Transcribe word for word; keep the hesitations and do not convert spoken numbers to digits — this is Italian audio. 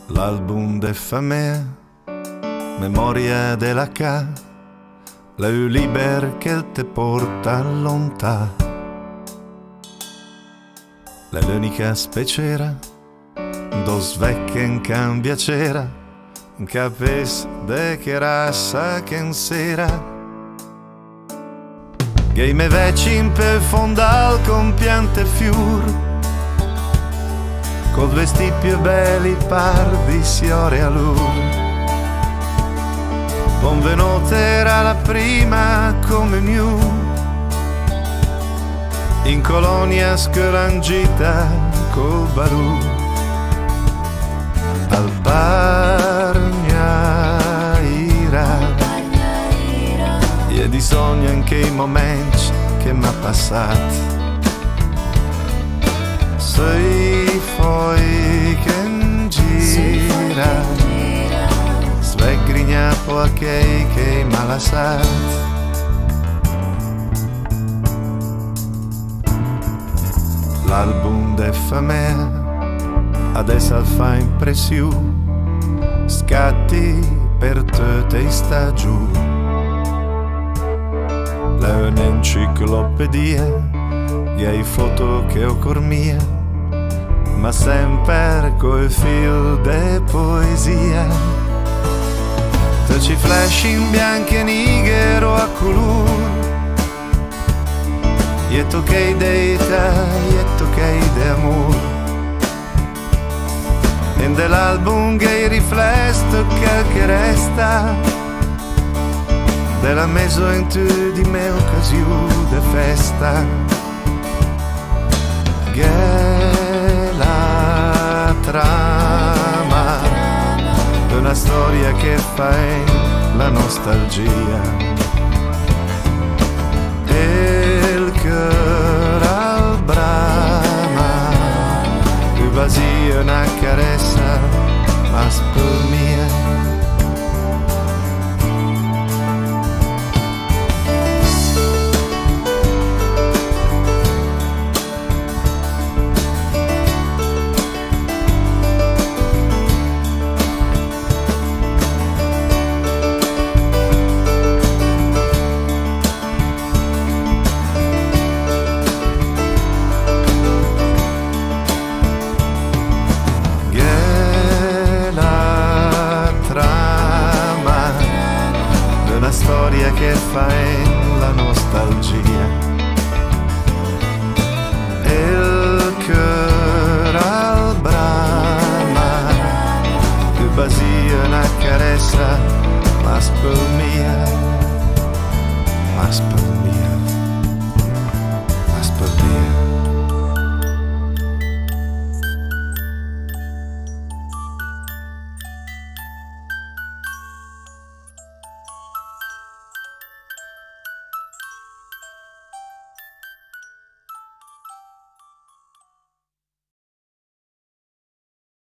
L'album de famille, memoria della ca, la u liber che te porta lontà. La l'unica specera, dos vecken cambia cera, capes de che rassa che sera. Che me vecin per fondal con piante fiur, col vestì più belli par di siore a lur. Benvenuta era la prima comunione in colonia scolangita col barù. Al Bargnaira e di sogno anche i momenti che m'ha passato. Sei poi che gira, sveggrignapo a che che m'ha lasciato. L'album de famiglia adesso fa impressione, scatti per tutte i stagioni. La un'enciclopedia e i foto che ho cor mia, ma sempre coi fil de poesia. Tu ci flash in bianco e nigro a color, e tu che deita, e tu che de amor. E dell'album che riflesso che resta della meso in tu di me occasione de festa. Che la trama d'una storia che fa la nostalgia, e il cœur al brama, più vazio una carezza, ma per mia. Storia che fa